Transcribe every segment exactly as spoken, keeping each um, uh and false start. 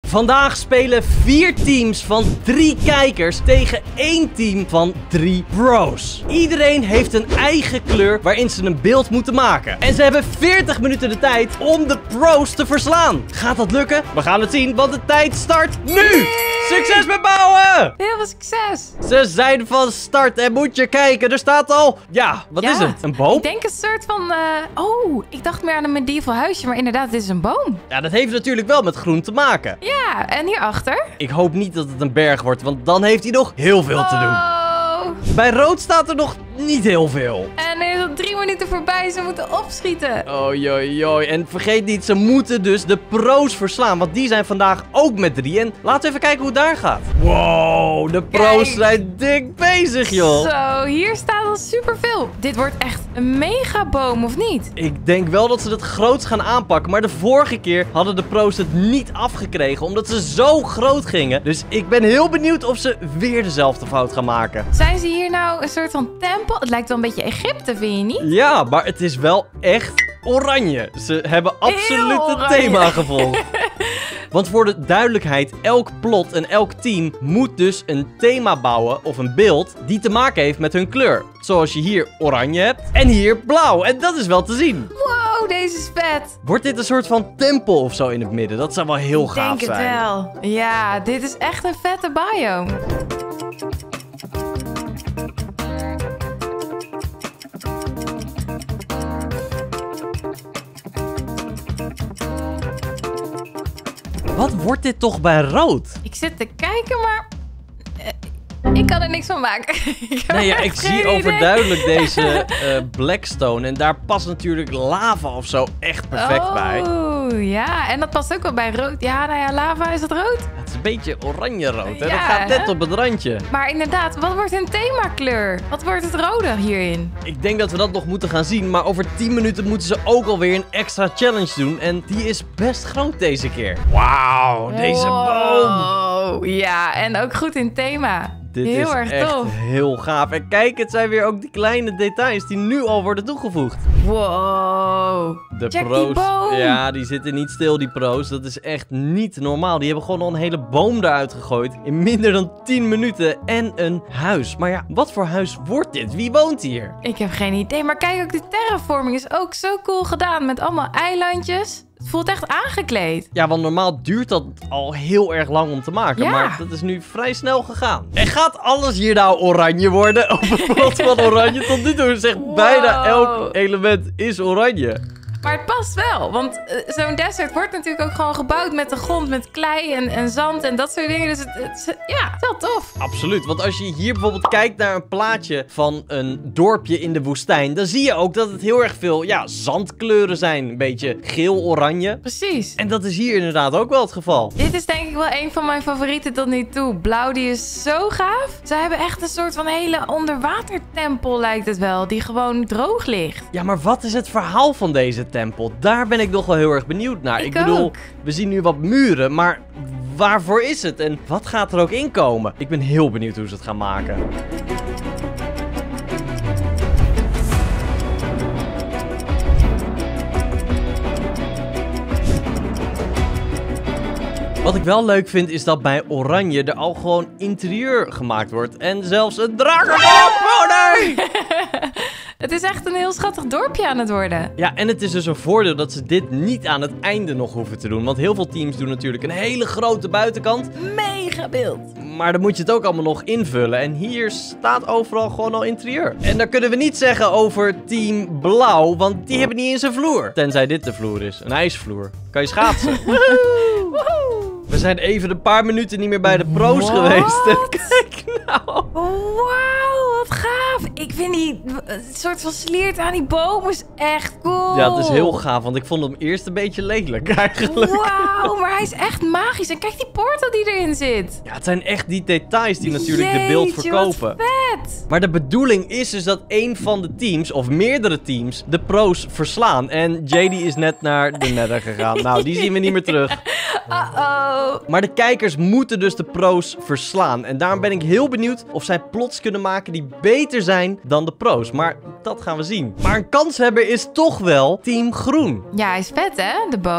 Vandaag spelen vier teams van drie kijkers tegen één team van drie pro's. Iedereen heeft een eigen kleur waarin ze een beeld moeten maken. En ze hebben veertig minuten de tijd om de pro's te verslaan. Gaat dat lukken? We gaan het zien, want de tijd start nu! Nee! Succes met bouwen! Heel veel succes! Ze zijn van start en moet je kijken, er staat al... Ja, wat Ja, is het? Een boom? Ik denk een soort van... Uh... Oh, ik dacht meer aan een medieval huisje, maar inderdaad, dit is een boom. Ja, dat heeft natuurlijk wel met groen te maken. Ja, en hierachter? Ik hoop niet dat het een berg wordt, want dan heeft hij nog heel veel te doen. Oh. Bij rood staat er nog niet heel veel. En er is al drie minuten voorbij, ze moeten opschieten. Oei, oei, oei. En vergeet niet, ze moeten dus de pro's verslaan, want die zijn vandaag ook met drie. En laten we even kijken hoe het daar gaat. Wow, de pro's Kijk. zijn dik bezig, joh. Zo, hier staat al superveel. Dit wordt echt een megaboom, of niet? Ik denk wel dat ze het groots gaan aanpakken, maar de vorige keer hadden de pro's het niet afgekregen, omdat ze zo groot gingen. Dus ik ben heel benieuwd of ze weer dezelfde fout gaan maken. Zijn ze hier nou een soort van tempel? Het lijkt wel een beetje Egypte, vind je niet? Ja, maar het is wel echt oranje. Ze hebben absoluut het oranje. thema gevolgd. Want voor de duidelijkheid, elk plot en elk team moet dus een thema bouwen of een beeld die te maken heeft met hun kleur. Zoals je hier oranje hebt en hier blauw. En dat is wel te zien. Wow, deze is vet. Wordt dit een soort van tempel of zo in het midden? Dat zou wel heel Ik gaaf denk het zijn. wel. Ja, dit is echt een vette biome. Wat wordt dit toch bij rood? Ik zit te kijken, maar... eh, Ik kan er niks van maken. ik heb Nee, ja, echt ik geen zie idee. overduidelijk deze eh, Blackstone. En daar past natuurlijk lava of zo echt perfect bij. Oh, ja. En dat past ook wel bij rood. Ja, nou ja, lava, is dat rood? Het is een beetje oranje-rood. Hè? Ja, dat gaat net hè? op het randje. Maar inderdaad, wat wordt hun themakleur? Wat wordt het rode hierin? Ik denk dat we dat nog moeten gaan zien. Maar over tien minuten moeten ze ook alweer een extra challenge doen. En die is best groot deze keer. Wauw, deze boom. Oh, ja. En ook goed in thema. Dit Heel is erg echt tof. heel gaaf. En kijk, het zijn weer ook die kleine details die nu al worden toegevoegd. Wow. De Check die pro's, boom. ja, die zitten niet stil, die pro's. Dat is echt niet normaal. Die hebben gewoon al een hele boom eruit gegooid in minder dan tien minuten en een huis. Maar ja, wat voor huis wordt dit? Wie woont hier? Ik heb geen idee. Maar kijk, ook de terraforming is ook zo cool gedaan. Met allemaal eilandjes. Het voelt echt aangekleed. Ja, want normaal duurt dat al heel erg lang om te maken. Ja. Maar dat is nu vrij snel gegaan. En gaat alles hier nou oranje worden? Op het plot van oranje tot nu toe zegt Wow. bijna elk element is oranje. Maar het past wel. Want uh, zo'n desert wordt natuurlijk ook gewoon gebouwd met de grond. Met klei en, en zand en dat soort dingen. Dus het, het is, ja, het is wel tof. Absoluut, want als je hier bijvoorbeeld kijkt naar een plaatje van een dorpje in de woestijn, dan zie je ook dat het heel erg veel, ja, zandkleuren zijn. Een beetje geel-oranje. Precies. En dat is hier inderdaad ook wel het geval. Dit is denk ik wel een van mijn favorieten tot nu toe. Blauw, die is zo gaaf. Ze hebben echt een soort van hele onderwatertempel, lijkt het wel. Die gewoon droog ligt. Ja, maar wat is het verhaal van deze tempel? Daar ben ik nog wel heel erg benieuwd naar. Ik Ik bedoel, ook. we zien nu wat muren, maar waarvoor is het? En wat gaat er ook in komen? Ik ben heel benieuwd hoe ze het gaan maken. Wat ik wel leuk vind is dat bij oranje er al gewoon interieur gemaakt wordt. En zelfs een drakenkop! Oh nee! Het is echt een heel schattig dorpje aan het worden. Ja, en het is dus een voordeel dat ze dit niet aan het einde nog hoeven te doen. Want heel veel teams doen natuurlijk een hele grote buitenkant. Mega beeld. Maar dan moet je het ook allemaal nog invullen. En hier staat overal gewoon al interieur. En dan kunnen we niet zeggen over team blauw, want die hebben niet eens een vloer. Tenzij dit de vloer is, een ijsvloer. Kan je schaatsen. Woehoe. We zijn even een paar minuten niet meer bij de pro's What? geweest. Kijk nou. Wauw, wat gaaf. Ik vind die het soort van sliert aan die boom is echt cool. Ja, het is heel gaaf, want ik vond hem eerst een beetje lelijk eigenlijk. Wauw, maar hij is echt magisch. En kijk die portal die erin zit. Ja, het zijn echt die details die natuurlijk de beeld Jeetje, verkopen. wat vet. Maar de bedoeling is dus dat een van de teams, of meerdere teams, de pro's verslaan. En J D is net naar de nether gegaan. Nou, die zien we niet meer terug. Uh-oh. Maar de kijkers moeten dus de pro's verslaan. En daarom ben ik heel benieuwd of zij plots kunnen maken die beter zijn dan de pro's. Maar dat gaan we zien. Maar een kanshebber is toch wel Team Groen. Ja, hij is vet hè, de boom.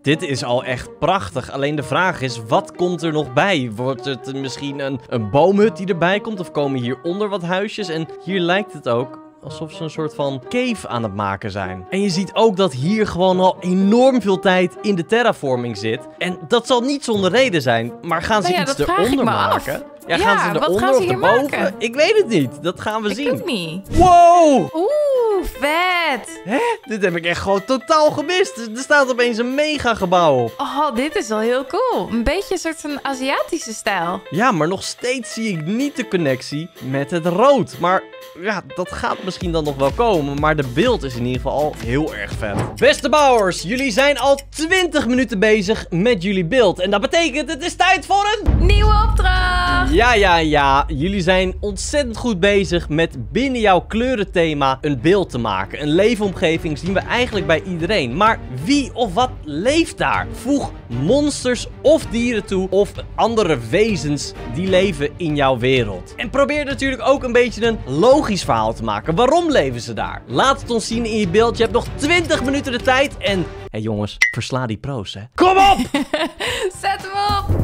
dit is al echt prachtig. Alleen de vraag is, wat komt er nog bij? Wordt het misschien een, een boomhut die erbij komt? Of komen hieronder wat huisjes? En hier lijkt het ook alsof ze een soort van cave aan het maken zijn. En je ziet ook dat hier gewoon al enorm veel tijd in de terraforming zit. En dat zal niet zonder reden zijn. Maar gaan ze Nou ja, iets dat vraag ik eronder me maken? af. Ja, Ja, gaan ze wat eronder gaan ze of hier erboven? maken? Ik weet het niet. Dat gaan we Ik zien. ook niet. Wow! Oeh, vet. Hè? Dit heb ik echt gewoon totaal gemist. Er staat opeens een mega gebouw op. Oh, dit is wel heel cool. Een beetje een soort van Aziatische stijl. Ja, maar nog steeds zie ik niet de connectie met het rood. Maar ja, dat gaat misschien dan nog wel komen. Maar de beeld is in ieder geval al heel erg vet. Beste bouwers, jullie zijn al twintig minuten bezig met jullie beeld. En dat betekent, het is tijd voor een... Nieuwe opdracht. Ja, ja, ja. Jullie zijn ontzettend goed bezig met binnen jouw kleurenthema een beeld te maken. Een leefomgeving zien we eigenlijk bij iedereen. Maar wie of wat leeft daar? Voeg monsters of dieren toe of andere wezens die leven in jouw wereld. En probeer natuurlijk ook een beetje een logisch verhaal te maken. Waarom leven ze daar? Laat het ons zien in je beeld. Je hebt nog twintig minuten de tijd. En, hé hey jongens, versla die pro's, hè. Kom op! Zet hem op.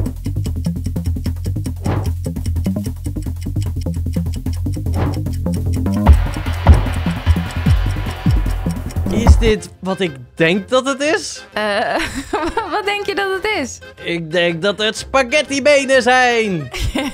Is dit wat ik denk dat het is? Eh, wat denk je dat het is? Ik denk dat het spaghettibenen zijn.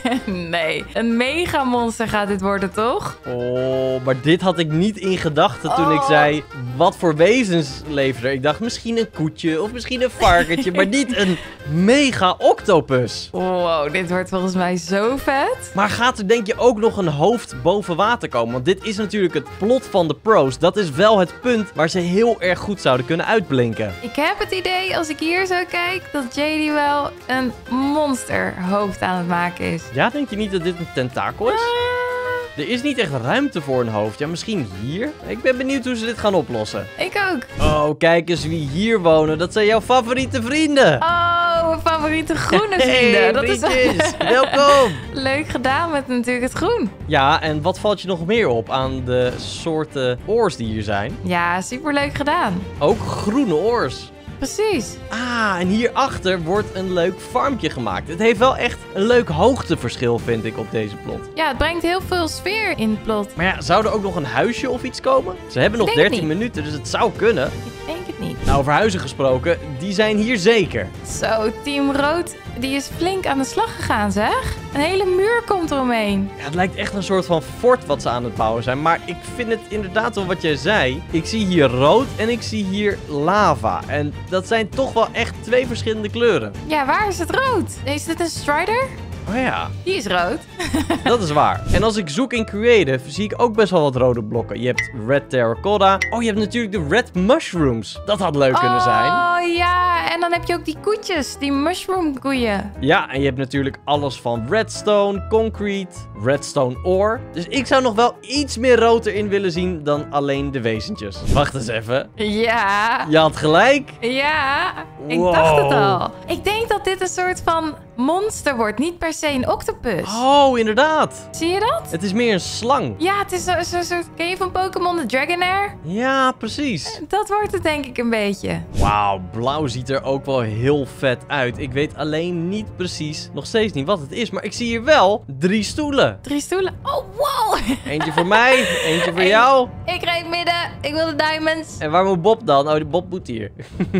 Nee, een megamonster gaat dit worden, toch? Oh, maar dit had ik niet in gedachten toen ik Oh. zei, wat voor wezens leven er? Ik dacht misschien een koetje of misschien een varkentje, maar niet een mega octopus. Wow, dit wordt volgens mij zo vet. Maar gaat er denk je ook nog een hoofd boven water komen? Want dit is natuurlijk het plot van de pro's. Dat is wel het punt waar ze heel erg goed zouden kunnen uitblinken. Ik heb het idee, als ik hier zo kijk, dat J D wel een monsterhoofd aan het maken is. Ja, denk je niet dat dit een tentakel is? Ah, Er is niet echt ruimte voor een hoofd. Ja, misschien hier? Ik ben benieuwd hoe ze dit gaan oplossen. ik ook. Oh, kijk eens wie hier wonen. Dat zijn jouw favoriete vrienden. Oh, mijn favoriete groene vrienden. Hey, Dat is vriendjes. Welkom. leuk gedaan met natuurlijk het groen. Ja, en wat valt je nog meer op aan de soorten oors die hier zijn? Ja, superleuk gedaan. Ook groene oors. Precies. Ah, en hierachter wordt een leuk farmpje gemaakt. Het heeft wel echt een leuk hoogteverschil, vind ik, op deze plot. Ja, het brengt heel veel sfeer in het plot. Maar ja, zou er ook nog een huisje of iets komen? Ze hebben nog Ik denk het dertien minuten, dus het zou kunnen. Ik denk het niet. Nou, over huizen gesproken, die zijn hier zeker. Zo, Team Rood, die is flink aan de slag gegaan, zeg. Een hele muur komt eromheen. Ja, het lijkt echt een soort van fort wat ze aan het bouwen zijn. Maar ik vind het inderdaad wel wat jij zei. Ik zie hier rood en ik zie hier lava. En dat zijn toch wel echt twee verschillende kleuren. Ja, waar is het rood? Is dit een Strider? Oh ja, Die is rood. dat is waar. En als ik zoek in Creative, zie ik ook best wel wat rode blokken. Je hebt Red Terracotta. Oh, je hebt natuurlijk de Red Mushrooms. Dat had leuk kunnen zijn. Oh ja, en dan heb je ook die koetjes, die mushroom koeien. Ja, en je hebt natuurlijk alles van redstone, concrete, redstone ore. Dus ik zou nog wel iets meer rood erin willen zien dan alleen de wezentjes. Wacht eens even. Ja, Je had gelijk. ja, ik Wow. dacht het al. Ik denk dat dit een soort van monster wordt, niet per se een octopus. Oh, inderdaad. Zie je dat? Het is meer een slang. Ja, het is zo'n zo, soort... Ken je van Pokémon de Dragonair? Ja, precies. Dat wordt het denk ik een beetje. Wauw, blauw ziet er ook wel heel vet uit. Ik weet alleen niet precies, nog steeds niet wat het is. Maar ik zie hier wel drie stoelen. Drie stoelen. Oh, wow. Eentje voor mij, eentje voor Eén- jou. Ik rijd midden. Ik wil de diamonds. En waar moet Bob dan? Oh, die Bob moet hier.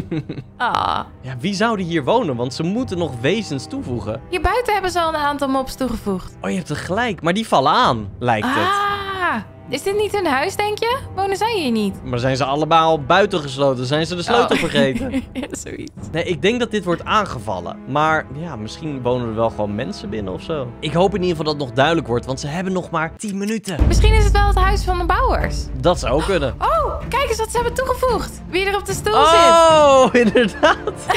Ah. Ja, wie zouden hier wonen? Want ze moeten nog wezens toevoegen. Hier buiten hebben ze al een aantal mobs toegevoegd. Oh, je hebt het gelijk. Maar die vallen aan, lijkt het. Ah. Is dit niet hun huis, denk je? Wonen zij hier niet? Maar zijn ze allemaal buitengesloten? Zijn ze de sleutel Oh. vergeten? Ja, zoiets. Nee, ik denk dat dit wordt aangevallen. Maar ja, misschien wonen er wel gewoon mensen binnen of zo. Ik hoop in ieder geval dat het nog duidelijk wordt, want ze hebben nog maar tien minuten. Misschien is het wel het huis van de bouwers. Dat zou kunnen. Oh, kijk eens wat ze hebben toegevoegd. Wie er op de stoel zit. Oh, inderdaad.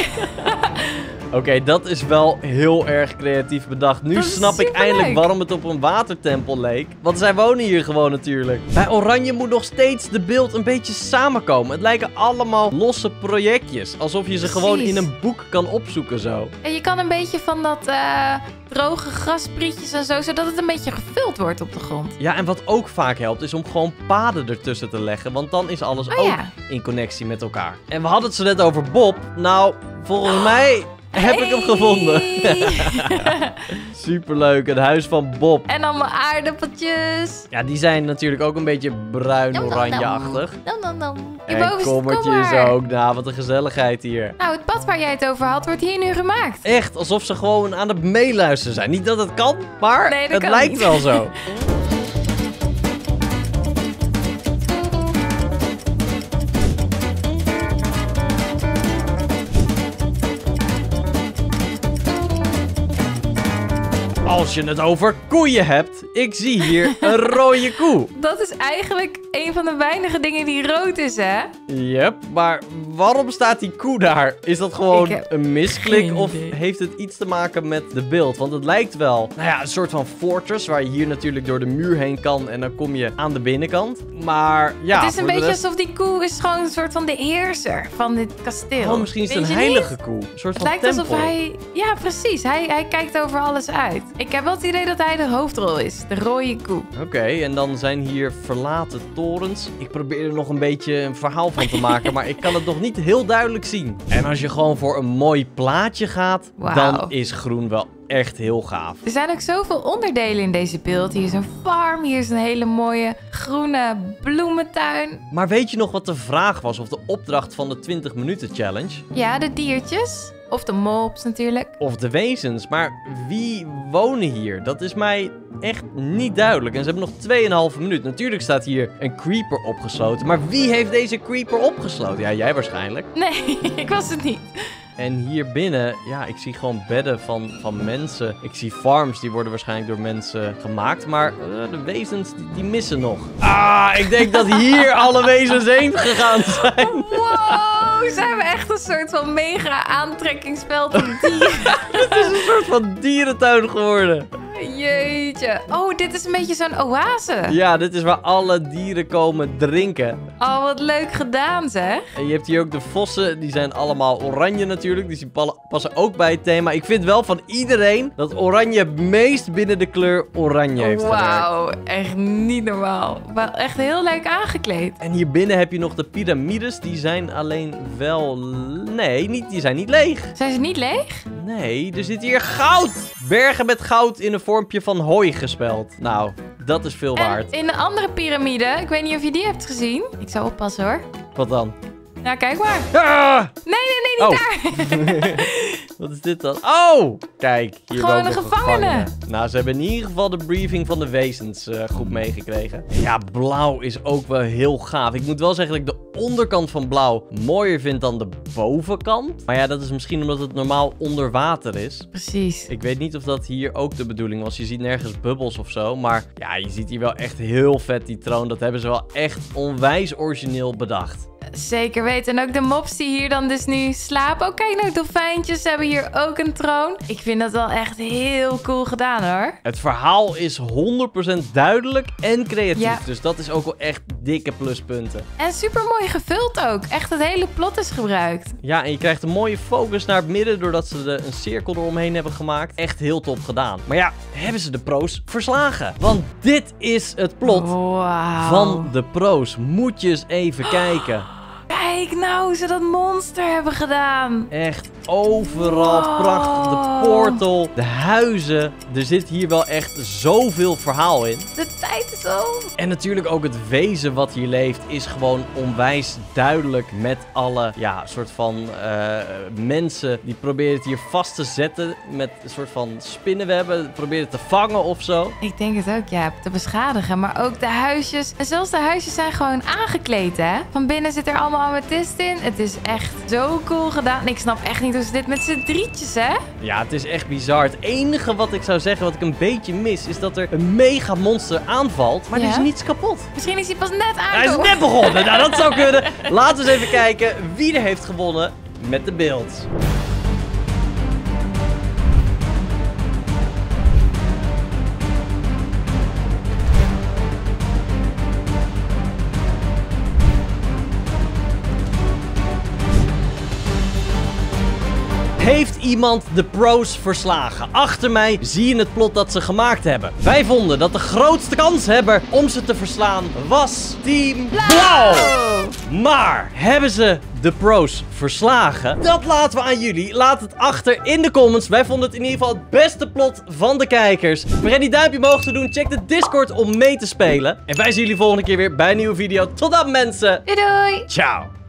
Oké, dat is wel heel erg creatief bedacht. Nu Dat is snap ik superleuk. eindelijk waarom het op een watertempel leek. Want zij wonen hier gewoon natuurlijk. Bij Oranje moet nog steeds de beeld een beetje samenkomen. Het lijken allemaal losse projectjes. Alsof je ze Precies. gewoon in een boek kan opzoeken zo. En je kan een beetje van dat eh, droge grasprietjes en zo, zodat het een beetje gevuld wordt op de grond. Ja, en wat ook vaak helpt is om gewoon paden ertussen te leggen. Want dan is alles Oh ook ja. in connectie met elkaar. En we hadden het zo net over Bob. Nou, volgens mij heb ik hem gevonden. Superleuk, het huis van Bob. En allemaal aardappeltjes. Ja, die zijn natuurlijk ook een beetje bruin-oranje-achtig. Nam, nam, nam. En kommertjes ook. Nou, wat een gezelligheid hier. Nou, het pad waar jij het over had, wordt hier nu gemaakt. Echt, alsof ze gewoon aan het meeluisteren zijn. Niet dat het kan, maar nee, dat het kan lijkt niet. wel zo. Als je het over koeien hebt, ik zie hier een rode koe. Dat is eigenlijk een van de weinige dingen die rood is, hè? Yep, maar waarom staat die koe daar? Is dat gewoon een misklik of idee. heeft het iets te maken met de beeld? Want het lijkt wel, nou ja, een soort van fortress waar je hier natuurlijk door de muur heen kan en dan kom je aan de binnenkant. Maar ja, het is een beetje rest... alsof die koe is gewoon een soort van de heerser van dit kasteel. Oh, misschien is het Weet een je heilige niet? koe. Een soort Het van lijkt tempel. alsof hij... Ja, precies. Hij, hij kijkt over alles uit. Ik heb wel het idee dat hij de hoofdrol is. De rode koe. Oké, en dan zijn hier verlaten torens. Ik probeer er nog een beetje een verhaal van te maken, maar ik kan het nog niet heel duidelijk zien. En als je gewoon voor een mooi plaatje gaat, Wauw. dan is groen wel echt heel gaaf. Er zijn ook zoveel onderdelen in deze beeld. Hier is een farm, hier is een hele mooie groene bloementuin. Maar weet je nog wat de vraag was of de opdracht van de twintig minuten challenge? Ja, de diertjes. Of de mobs natuurlijk. Of de wezens, maar wie wonen hier? Dat is mij echt niet duidelijk. En ze hebben nog twee en een halve minuut. Natuurlijk staat hier een creeper opgesloten. Maar wie heeft deze creeper opgesloten? Ja, jij waarschijnlijk. Nee, ik was het niet. En hier binnen, ja, ik zie gewoon bedden van, van mensen. Ik zie farms, die worden waarschijnlijk door mensen gemaakt. Maar uh, de wezens, die, die missen nog. Ah, ik denk dat hier alle wezens heen gegaan zijn. Wow, ze hebben echt een soort van mega aantrekkingsveld van dieren. Het is een soort van dierentuin geworden. Jeetje. Oh, dit is een beetje zo'n oase. Ja, dit is waar alle dieren komen drinken. Oh, wat leuk gedaan, zeg. En je hebt hier ook de vossen, die zijn allemaal oranje natuurlijk. Dus die pa- passen ook bij het thema. Ik vind wel van iedereen dat oranje het meest binnen de kleur oranje heeft gewerkt. Wauw, echt niet normaal. Wel echt heel leuk aangekleed. En hier binnen heb je nog de piramides. Die zijn alleen wel... Nee, niet, die zijn niet leeg. Zijn ze niet leeg? Nee, er zit hier goud. Bergen met goud in een vormpje van hooi gespeld. Nou, dat is veel waard. En in de andere piramide, ik weet niet of je die hebt gezien. Ik zou oppassen hoor. Wat dan? Ja, kijk maar. Ah! Nee, nee, nee, niet Oh. daar. Wat is dit dan? Oh! Kijk, hier Gewoon woont een nog gevangene. Nou, ze hebben in ieder geval de briefing van de wezens uh, goed meegekregen. Ja, blauw is ook wel heel gaaf. Ik moet wel zeggen dat ik de onderkant van blauw mooier vind dan de bovenkant. Maar ja, dat is misschien omdat het normaal onder water is. Precies. Ik weet niet of dat hier ook de bedoeling was. Je ziet nergens bubbels of zo. Maar ja, je ziet hier wel echt heel vet die troon. Dat hebben ze wel echt onwijs origineel bedacht. Zeker weten. En ook de mobs die hier dan dus nu slapen. Oh, kijk nou, dolfijntjes hebben hier ook een troon. Ik vind dat wel echt heel cool gedaan, hoor. Het verhaal is honderd procent duidelijk en creatief. Ja. Dus dat is ook wel echt dikke pluspunten. En super mooi gevuld ook. Echt het hele plot is gebruikt. Ja, en je krijgt een mooie focus naar het midden doordat ze er een cirkel eromheen hebben gemaakt. Echt heel top gedaan. Maar ja, hebben ze de pro's verslagen? Want dit is het plot Wauw. van de pro's. Moet je eens even kijken. Kijk nou hoe ze dat monster hebben gedaan. Echt overal Wow. prachtig. De portal, de huizen. Er zit hier wel echt zoveel verhaal in. De tijd is om. En natuurlijk ook het wezen wat hier leeft is gewoon onwijs duidelijk met alle, ja, soort van uh, mensen die proberen het hier vast te zetten met een soort van spinnenwebben, proberen het te vangen of zo. Ik denk het ook, ja, te beschadigen. Maar ook de huisjes. En zelfs de huisjes zijn gewoon aangekleed, hè. Van binnen zit er allemaal amethyst in. Het is echt zo cool gedaan. En ik snap echt niet hoe ze dit met z'n drietjes, hè. Ja, het is echt bizar. Het enige wat ik zou zeggen, wat ik een beetje mis, is dat er een mega monster aanvalt, maar Ja? er is niets kapot. Misschien is hij pas net Hij is aangekomen. net begonnen. Nou, dat zou kunnen. Laten we eens even kijken wie er heeft gewonnen met de beeld. Heeft iemand de pro's verslagen. Achter mij zie je het plot dat ze gemaakt hebben. Wij vonden dat de grootste kanshebber om ze te verslaan was Team Blauw. Maar hebben ze de pro's verslagen? Dat laten we aan jullie. Laat het achter in de comments. Wij vonden het in ieder geval het beste plot van de kijkers. Vergeet niet duimpje omhoog te doen. Check de Discord om mee te spelen. En wij zien jullie volgende keer weer bij een nieuwe video. Tot dan mensen. Doei doei. Ciao.